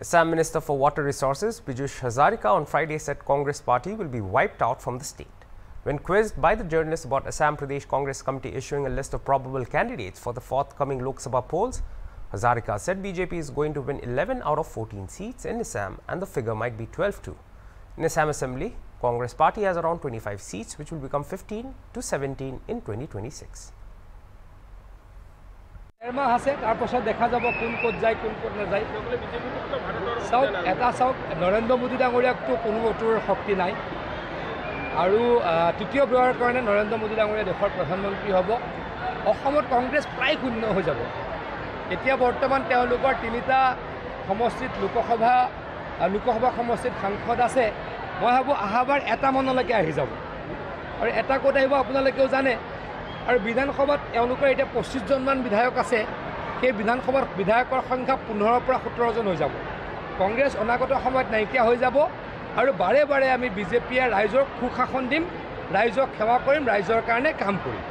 Assam Minister for Water Resources, Hazarika, on Friday said Congress party will be wiped out from the state. When quizzed by the journalists about Assam Pradesh Congress Committee issuing a list of probable candidates for the forthcoming Lok Sabha polls, Hazarika said BJP is going to win 11 out of 14 seats in Assam and the figure might be 12 too. In Assam Assembly, Congress party has around 25 seats which will become 15 to 17 in 2026. Narendra Modi ডাঙৰীয়াকটো কোনো ভোটৰ শক্তি নাই আৰু তৃতীয় বাৰৰ কাৰণে নৰেন্দ্ৰ মোদী ডাঙৰীয়া দেশৰ প্ৰধানমন্ত্ৰী হ'ব অসমত কংগ্ৰেছ প্ৰায় শূন্য হৈ যাব এতিয়া বৰ্তমান তেওঁলোকৰ তিনিটা সমষ্টিত লোকসভা সমষ্টিত সাংসদ আছে মই ভাবো আহাবাৰ এটা মনলৈকে আহি যাব আৰু এটা ক'ত আহিব আপোনালোকেও জানে আৰু বিধানসভাত তেওঁলোকৰ এতিয়া 25 জনমান বিধায়ক আছে সেই বিধানসভাৰ বিধায়কৰ সংখ্যা 15 পৰা 17 জন হৈ যাব কংগ্ৰেছ অনাগত সময়ত নাইকিয়া হৈ যাব আৰু বাৰে বাৰে আমি বিজেপিয়ে ৰাইজক সুশাসন দিম ৰাইজক সেৱা কৰিম ৰাইজৰ কাৰণে কাম কৰিম